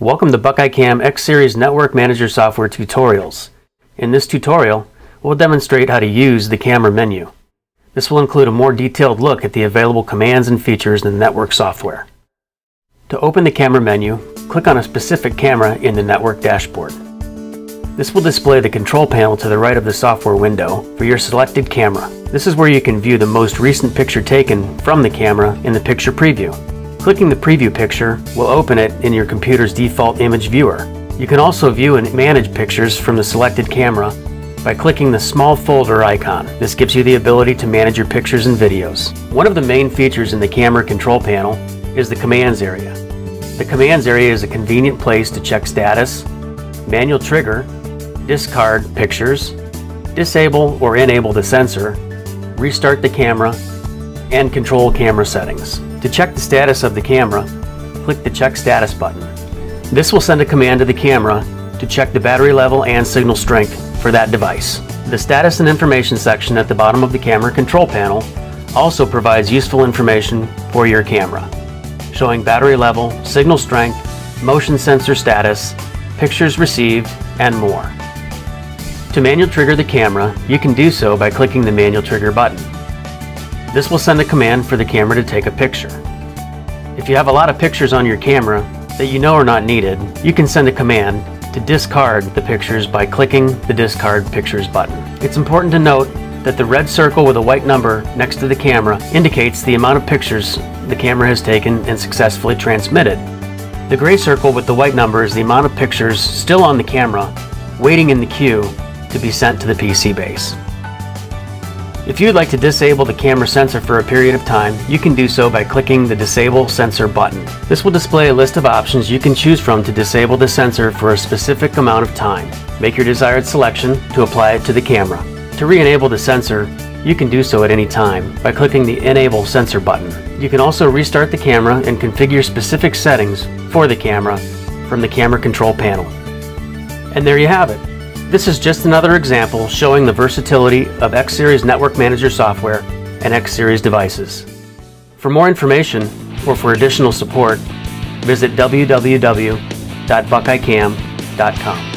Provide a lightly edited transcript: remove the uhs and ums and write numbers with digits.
Welcome to BuckEye Cam X Series Network Manager Software Tutorials. In this tutorial, we'll demonstrate how to use the camera menu. This will include a more detailed look at the available commands and features in the network software. To open the camera menu, click on a specific camera in the network dashboard. This will display the control panel to the right of the software window for your selected camera. This is where you can view the most recent picture taken from the camera in the picture preview. Clicking the preview picture will open it in your computer's default image viewer. You can also view and manage pictures from the selected camera by clicking the small folder icon. This gives you the ability to manage your pictures and videos. One of the main features in the camera control panel is the commands area. The commands area is a convenient place to check status, manual trigger, discard pictures, disable or enable the sensor, restart the camera, and control camera settings. To check the status of the camera, click the Check Status button. This will send a command to the camera to check the battery level and signal strength for that device. The status and information section at the bottom of the camera control panel also provides useful information for your camera, showing battery level, signal strength, motion sensor status, pictures received, and more. To manual trigger the camera, you can do so by clicking the manual trigger button. This will send a command for the camera to take a picture. If you have a lot of pictures on your camera that you know are not needed, you can send a command to discard the pictures by clicking the Discard Pictures button. It's important to note that the red circle with a white number next to the camera indicates the amount of pictures the camera has taken and successfully transmitted. The gray circle with the white number is the amount of pictures still on the camera waiting in the queue to be sent to the PC base. If you'd like to disable the camera sensor for a period of time, you can do so by clicking the Disable Sensor button. This will display a list of options you can choose from to disable the sensor for a specific amount of time. Make your desired selection to apply it to the camera. To re-enable the sensor, you can do so at any time by clicking the Enable Sensor button. You can also restart the camera and configure specific settings for the camera from the camera control panel. And there you have it. This is just another example showing the versatility of X Series Network Manager software and X Series devices. For more information or for additional support, visit www.buckeyecam.com.